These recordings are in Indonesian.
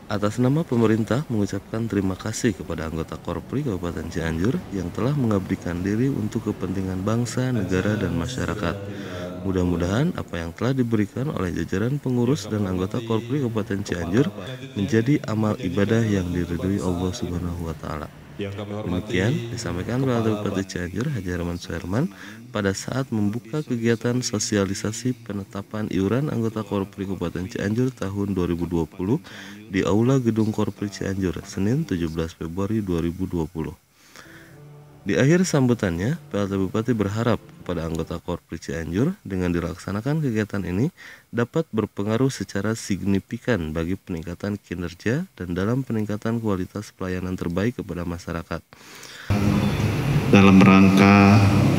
Atas nama pemerintah mengucapkan terima kasih kepada anggota Korpri Kabupaten Cianjur yang telah mengabdikan diri untuk kepentingan bangsa, negara, dan masyarakat. Mudah-mudahan apa yang telah diberikan oleh jajaran pengurus dan anggota Korpri Kabupaten Cianjur menjadi amal ibadah yang diridhoi Allah Subhanahu wa taala. Yang kami hormati Demikian disampaikan oleh Kepala Bupati Cianjur Haji Herman Suherman pada saat membuka kegiatan sosialisasi penetapan iuran anggota Korpri Kabupaten Cianjur tahun 2020 di Aula Gedung Korpri Cianjur, Senin 17 Februari 2020. Di akhir sambutannya, PLT Bupati berharap kepada anggota Korpri Cianjur dengan dilaksanakan kegiatan ini dapat berpengaruh secara signifikan bagi peningkatan kinerja dan dalam peningkatan kualitas pelayanan terbaik kepada masyarakat. Dalam rangka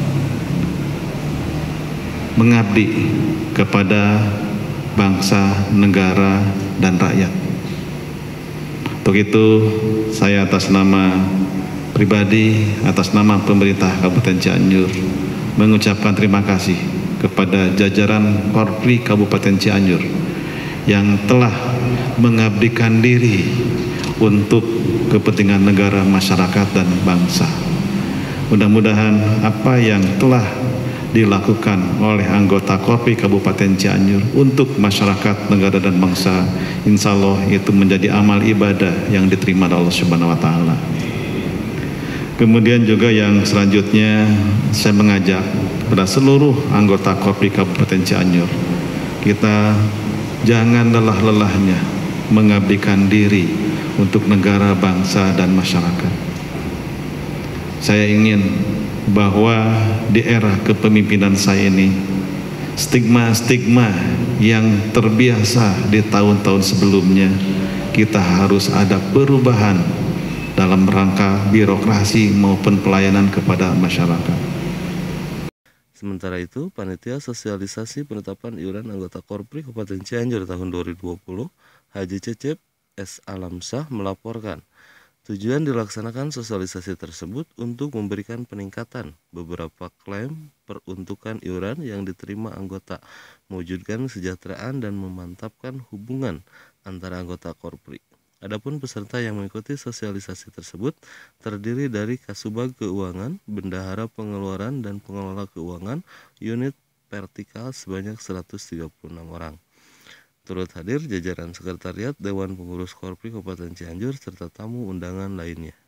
mengabdi kepada bangsa, negara, dan rakyat. Untuk itu, saya atas nama pribadi, atas nama pemerintah Kabupaten Cianjur, mengucapkan terima kasih kepada jajaran Korpri Kabupaten Cianjur yang telah mengabdikan diri untuk kepentingan negara, masyarakat, dan bangsa. Mudah-mudahan apa yang telah dilakukan oleh anggota Korpri Kabupaten Cianjur untuk masyarakat, negara, dan bangsa, insya Allah itu menjadi amal ibadah yang diterima oleh Allah Subhanahu wa Ta'ala. Kemudian juga yang selanjutnya saya mengajak kepada seluruh anggota Korpri Kabupaten Cianjur, kita jangan lelah-lelahnya mengabdikan diri untuk negara, bangsa, dan masyarakat. Saya ingin bahwa di era kepemimpinan saya ini, stigma-stigma yang terbiasa di tahun-tahun sebelumnya, kita harus ada perubahan dalam rangka birokrasi maupun pelayanan kepada masyarakat. Sementara itu, Panitia Sosialisasi Penetapan Iuran Anggota Korpri Kabupaten Cianjur tahun 2020, Haji Cecep S. Alamsyah melaporkan, tujuan dilaksanakan sosialisasi tersebut untuk memberikan peningkatan beberapa klaim peruntukan iuran yang diterima anggota, mewujudkan kesejahteraan dan memantapkan hubungan antara anggota Korpri. Adapun peserta yang mengikuti sosialisasi tersebut terdiri dari Kasubag Keuangan, Bendahara Pengeluaran, dan Pengelola Keuangan unit vertikal sebanyak 136 orang. Turut hadir jajaran sekretariat Dewan Pengurus Korpri Kabupaten Cianjur serta tamu undangan lainnya.